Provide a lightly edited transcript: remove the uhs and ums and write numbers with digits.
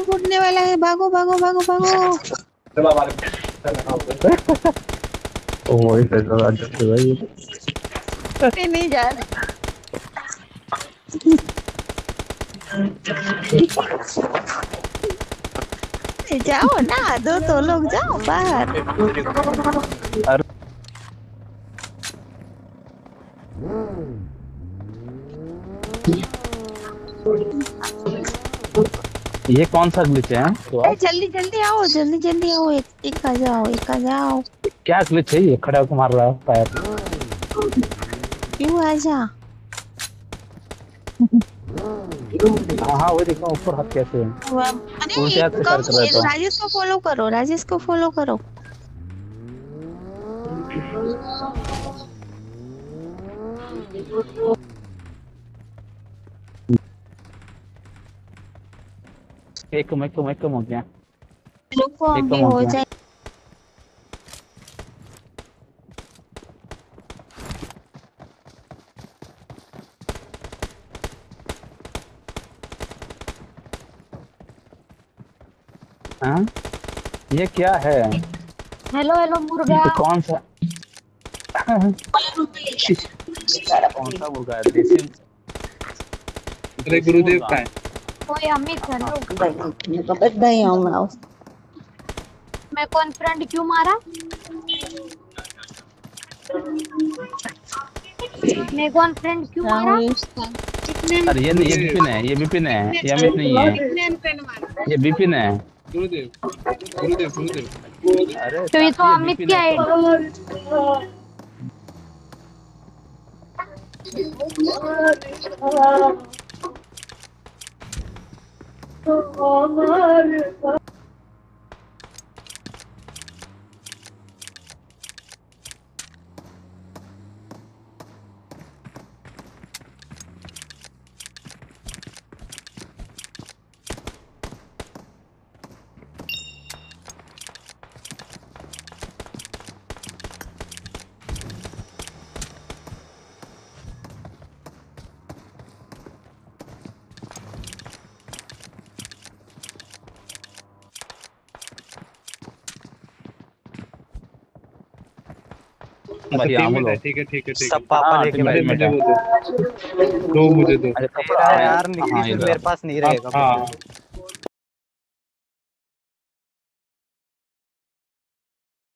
फूटने वाला है, भागो भागो भागो भागो। ओ इसे तो राजत भाई नहीं जा रहे। जाओ ना, दो तो लोग जाओ बाहर। ये कौन सा ग्लिच है तो आप? जल्दी जल्दी आओ, जल्दी जल्दी आओ, एक आ जाओ, एक आ जाओ। क्या ग्लिच है ये खड़ा होकर मार रहा है पैर? क्यों आजा। हाँ वो देखो ऊपर हाथ कैसे है, अरे उल्टे हाथ से कम, फायर कर रहा है तो। राजेश को फॉलो करो, राजेश को फॉलो करो। एक कम हो गया, रुको एक अभी कम हो हो गया। जाए। हाँ ये क्या है? हेलो हेलो मुर्गा। ये कौन सा कौन सा मुर्गा है? देसी? अरे गुरुदेव का है। कोई अमित हेलो। मैं कौन फ्रेंड क्यों मारा? मैं कौन फ्रेंड क्यों मारा? अरे ये नहीं, ये बिपिन है, ये बिपिन है, ये अमित नहीं है, ये बिपिन है। गुरुदेव गुरुदेव गुरुदेव। अरे तो ये तो अमित बिपिन की है आईडी। भाई आमुल हो। ठीक है ठीक है ठीक सब है। पापा हाँ, लेके तुम मुझे बैठे मुझे हैं। वो दो मुझे दो। अरे तेरा यार हाँ निकी से इधर मेरे पास नहीं रहेगा। हाँ